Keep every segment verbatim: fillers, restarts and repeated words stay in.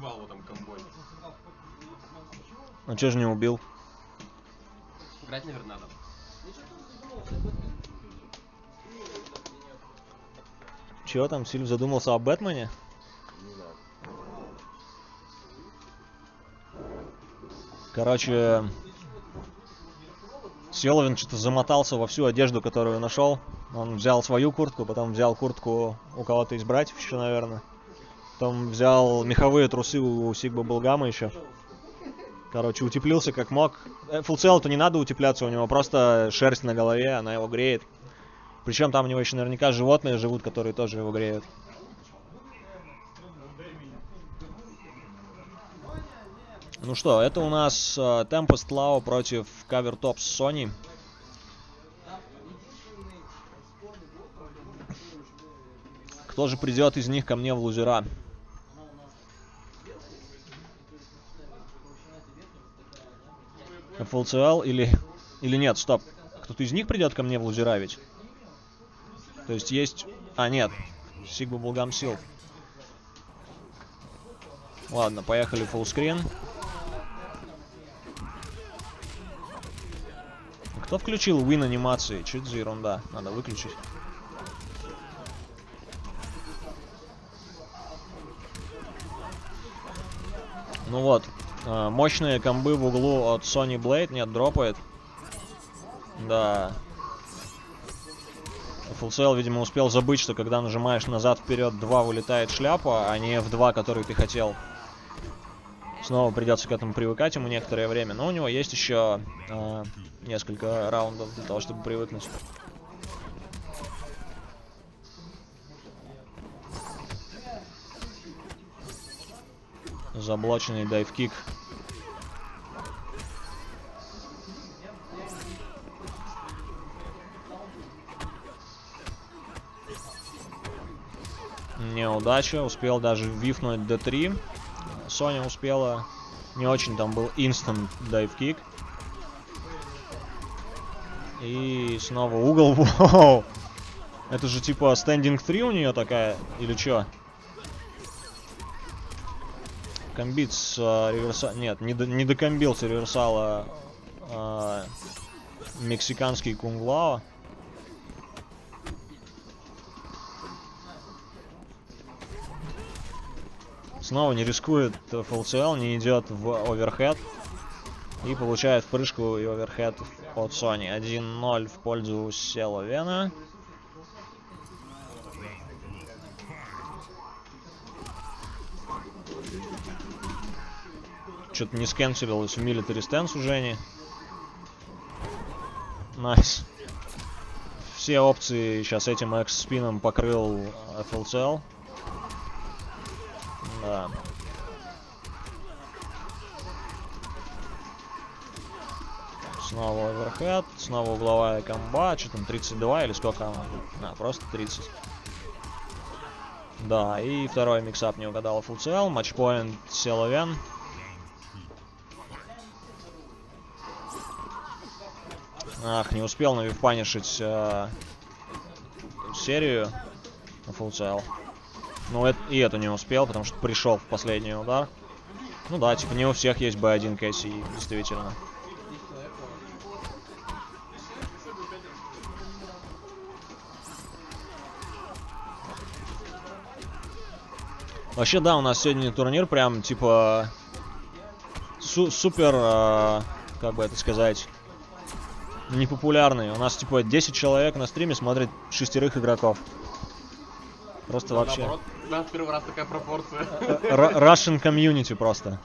Въебал его там комбой. А чё же не убил? Играть, наверное, надо. Чё там, Сильв задумался о Бэтмене? Короче, Силовин что-то замотался во всю одежду, которую нашел. Он взял свою куртку, потом взял куртку у кого-то из братьев еще, наверное. Потом взял меховые трусы у Сигба Булгама еще. Короче, утеплился как мог. Фулцелу-то не надо утепляться, у него просто шерсть на голове, она его греет. Причем там у него еще наверняка животные живут, которые тоже его греют. Ну что, это у нас uh, Tempest Lao против Covertops Sony. Кто же придет из них ко мне в лузера? эф эл си эл или... Или нет, стоп. Кто-то из них придет ко мне в лузера ведь? То есть есть... А, нет. Sigma Bulgam Seal. Ладно, поехали фуллскрин. Кто включил Win анимации? Что это за ерунда? Надо выключить. Ну вот. Мощные комбы в углу от Sony Blade. Нет, дропает. Да. эф эл си эл, видимо, успел забыть, что когда нажимаешь назад-вперед два, вылетает шляпа, а не эф два, который ты хотел. Снова придется к этому привыкать ему некоторое время. Но у него есть еще э, несколько раундов для того, чтобы привыкнуть. Заблоченный дайв-кик. Неудача. Успел даже вифнуть дэ три. Соня успела. Не очень там был instant дайв-кик. И снова угол. Воу! Это же типа standing три у нее такая. Или что? Комбит с uh, реверса... Нет, не, до... не докомбил с реверсала uh, мексиканский кунг-лао. Снова не рискует эф эл си эл, не идет в оверхед. И получает впрыжку и оверхед от Sony. один ноль в пользу Силовина. Что-то не скенселилось в military stance у Жени. Найс. Все опции сейчас этим экс-спином покрыл эф эл си эл. Да. Снова оверхед, снова угловая комба. Что там, тридцать два или сколько она? А, просто тридцать. Да, и второй миксап не угадал эф эл си эл. Матчпоинт Силовин. Ах, не успел навифпанишить э, серию эф эл си эл. Ну, это, и это не успел, потому что пришел в последний удар. Ну да, типа не у всех есть би один кей си, действительно. Вообще, да, у нас сегодня турнир прям, типа, су супер, э, как бы это сказать, непопулярный. У нас, типа, десять человек на стриме смотрит шестерых игроков. Просто вообще. Наоборот, у нас первый раз такая пропорция. Russian community просто.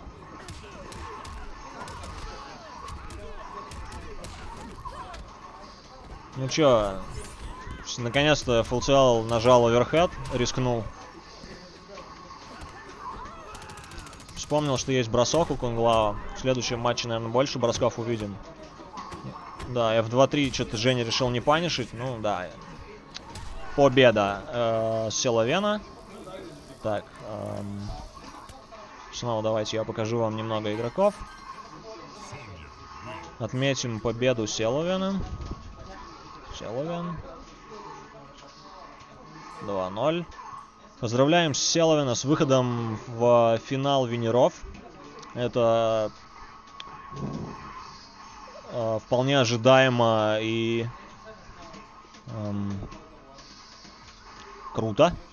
Ну чё, наконец-то эф эл си эл нажал оверхед, рискнул. Вспомнил, что есть бросок у Кунг-Лао. В следующем матче, наверное, больше бросков увидим. Да, эф два три что-то Женя решил не панишить. Ну да. Победа э, Силовена. Так. Эм, снова давайте я покажу вам немного игроков. Отметим победу Силовена. Силовен. два ноль. Поздравляем Селовина с выходом в финал Винеров. Это э, вполне ожидаемо и эм, круто.